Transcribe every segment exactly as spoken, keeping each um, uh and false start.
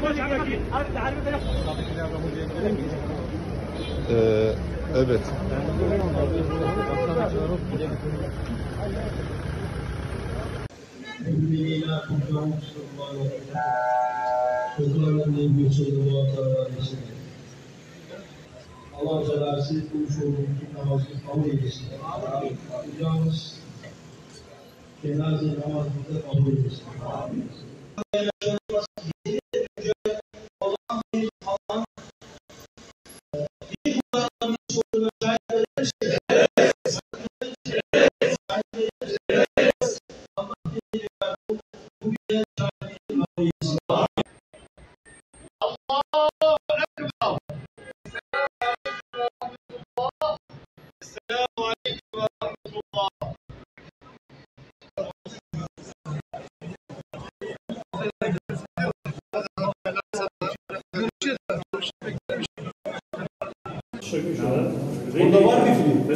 Ee, evet. Allah cezası kılmış olduğu namazını kabul eylesin. Yapacağımız cenaze namazını kabul eylesin. Burada var bir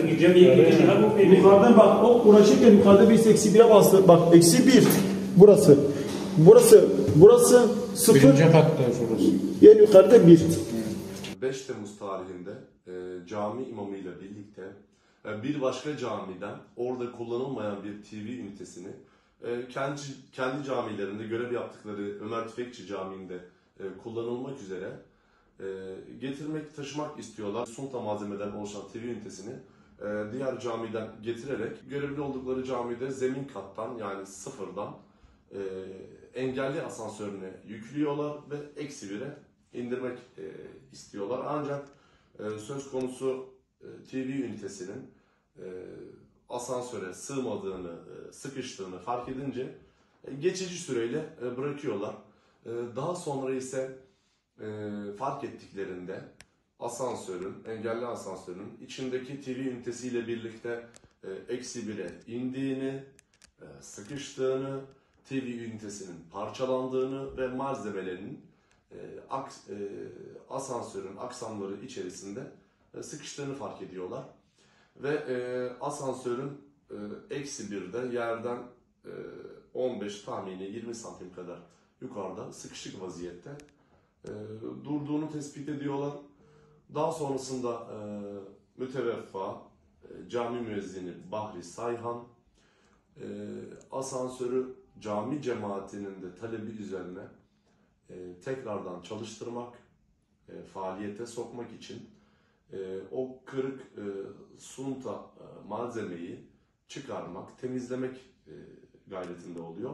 film. Yukarıdan bak, o uğraşırken yukarıda bir eksi bire bastı. Bak, eksi bir. Burası. Burası. Burası sıfır. Birinci katta şurası. Yani yukarıda bir. beş Temmuz tarihinde e, cami imamıyla birlikte e, bir başka camiden orada kullanılmayan bir T V ünitesini e, kendi kendi camilerinde görev yaptıkları Ömer Tüfekçi Camii'nde e, kullanılmak üzere e, getirmek, taşımak istiyorlar. Sunta malzemeden oluşan T V ünitesini e, diğer camiden getirerek görevli oldukları camide zemin kattan, yani sıfırdan e, engelli asansörüne yüklüyorlar ve eksi bire indirmek e, istiyorlar. Ancak e, söz konusu e, T V ünitesinin e, asansöre sığmadığını, e, sıkıştığını fark edince e, geçici süreyle e, bırakıyorlar. E, daha sonra ise e, fark ettiklerinde asansörün, engelli asansörün içindeki T V ünitesiyle birlikte e, eksi bire indiğini, e, sıkıştığını, T V ünitesinin parçalandığını ve malzemelerinin e, aks, e, asansörün aksamları içerisinde e, sıkıştığını fark ediyorlar. Ve e, asansörün e, eksi birde yerden e, on beş, tahmini yirmi santim kadar yukarıda sıkışık vaziyette e, durduğunu tespit ediyorlar. Daha sonrasında e, müteveffa e, cami müezzini Bahri Sayhan e, asansörü cami cemaatinin de talebi üzerine e, tekrardan çalıştırmak, e, faaliyete sokmak için e, o kırık e, sunta e, malzemeyi çıkarmak, temizlemek e, gayretinde oluyor.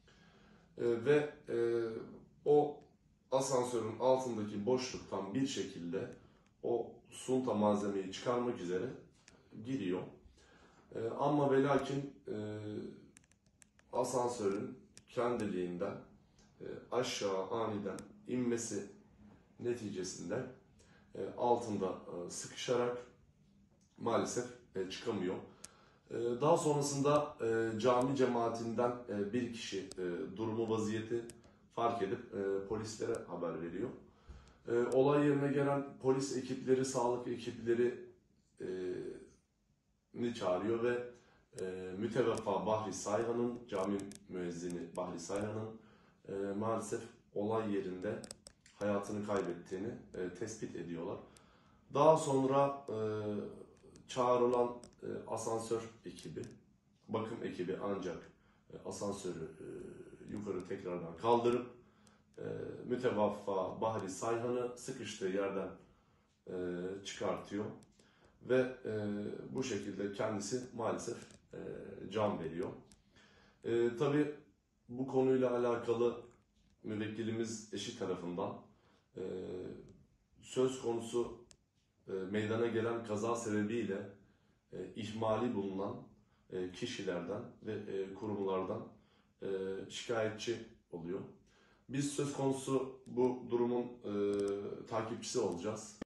E, ve e, o asansörün altındaki boşluktan bir şekilde o sunta malzemeyi çıkarmak üzere giriyor. E, ama ve lakin e, asansörün kendiliğinden e, aşağı aniden inmesi neticesinde e, altında e, sıkışarak maalesef e, çıkamıyor. E, daha sonrasında e, cami cemaatinden e, bir kişi e, durumu, vaziyeti fark edip e, polislere haber veriyor. E, olay yerine gelen polis ekipleri, sağlık ekipleri e, ni çağırıyor ve e, müteveffa Bahri Sayhan'ın, cami müezzini Bahri Sayhan'ın e, maalesef olay yerinde hayatını kaybettiğini e, tespit ediyorlar. Daha sonra e, çağrılan e, asansör ekibi, bakım ekibi ancak e, asansörü e, yukarı tekrardan kaldırıp e, mütevaffa Bahri Sayhan'ı sıkıştığı yerden e, çıkartıyor ve e, bu şekilde kendisi maalesef e, can veriyor. E, tabii bu konuyla alakalı müvekkilimiz eşi tarafından e, söz konusu e, meydana gelen kaza sebebiyle e, ihmali bulunan e, kişilerden ve e, kurumlardan e, şikayetçi oluyor. Biz söz konusu bu durumun e, takipçisi olacağız.